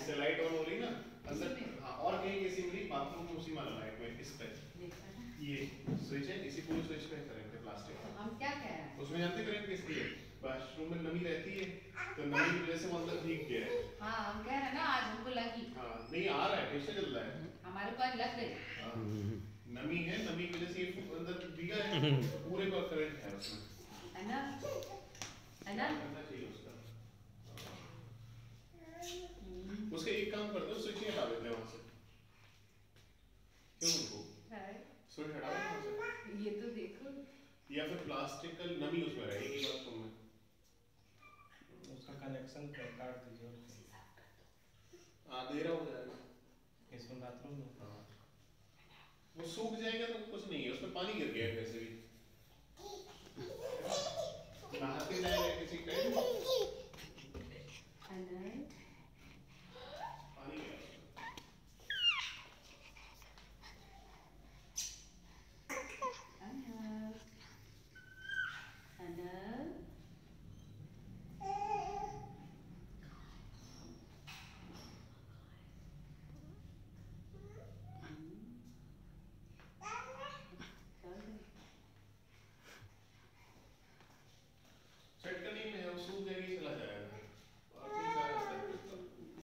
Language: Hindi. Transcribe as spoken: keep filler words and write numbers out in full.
इससे लाइट ऑन हो रही ना अंदर। हाँ और कहीं कैसी मिली बाथरूम में उसी वाला लाइट में इस पे ये स्विच है, इसी पूरे स्विच पे करंट है प्लास्टिक का। हम क्या कह रहे हैं उसमें जानते करंट किस लिए? बाथरूम में नमी रहती है तो नमी की वजह से वो अंदर भीग गया है। हाँ हम कह रहे हैं ना आज हमको लगी। हाँ नहीं आ रहा है फिर से चल रहा है हमारे पास लग गई। नमी है, नमी की वजह से ये अंदर भीगा है पूरे का करंट है उसमें है ना है ना करना चाहिए उसका। उसके एक काम करते हो स्विच हटा देते हैं वहां से। क्यों उनको स्विच हटा देते हैं वहां से ये तो देखो या फिर प्लास्टिक का नमी उसमें रहेगी बाथरूम में उसका कनेक्शन काट दीजिए और अंधेरा हो जाएगा इसमें बाथरूम में। हाँ वो सूख जाएगा तो कुछ नहीं है उसमें पानी गिर गया वैसे भी नहाते जाएगा किसी टाइम